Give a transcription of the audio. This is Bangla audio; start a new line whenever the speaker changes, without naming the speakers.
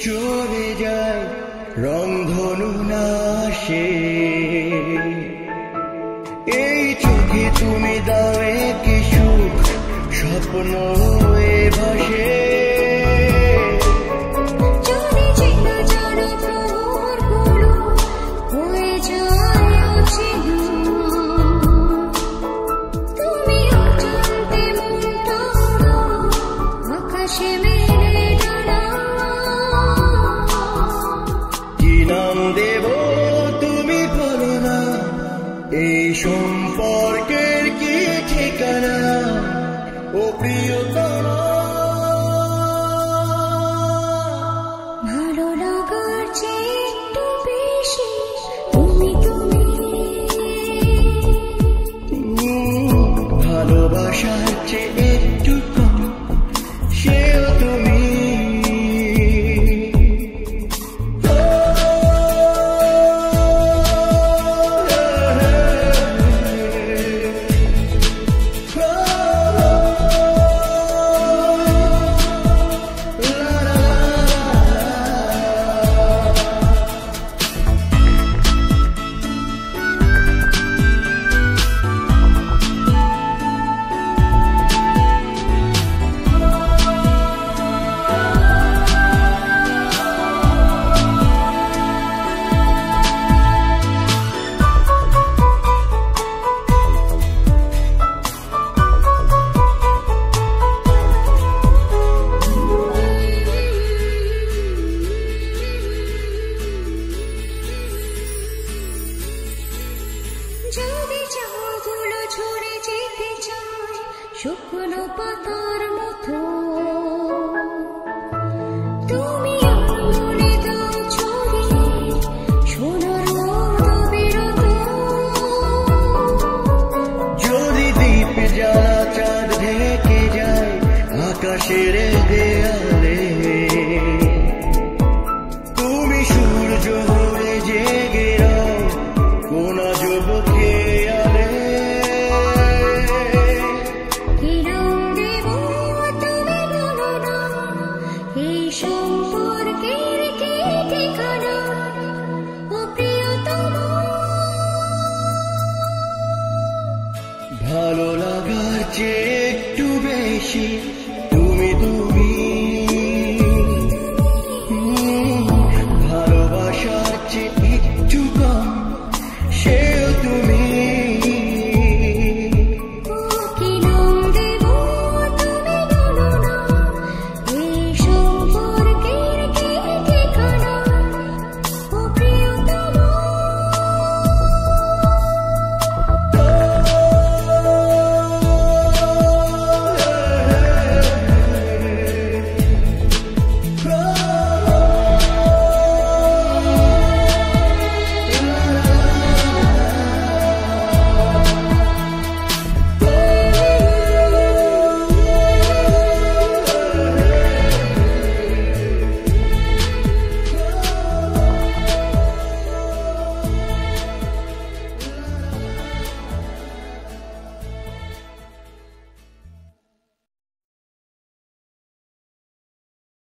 চলে যায় রংধনু নাশে। এই চোখে তুমি দাও একে সুখ, স্বপ্ন হয়ে ভাসে। এই সম্পর্কের কি ঠিকানা ও প্রিয়তমা?
ভালো লাগার চেয়ে একটু বেশি তুমি তুমি,
ভালোবাসার চেয়ে একটু কম সেও তুমি।
যদি চাঁদগুলো ঝরে যেতে চায় শুকনো পাতার মতো, তুমি আঙুলে দাও ছড়িয়ে সোনার মতো বিরত।
যদি দ্বীপ জ্বালা চাঁদ ঢেকে যায় আকাশের দেয়ালে, তুমি সূর্য হয়ে জেগে রও কোনা যুবকে আলে।
কি নাম দেব তুমি বলো না, এই সম্পর্কের কি ঠিকানা ও প্রিয়তমা?
ভালো লাগার চেয়ে একটু বেশি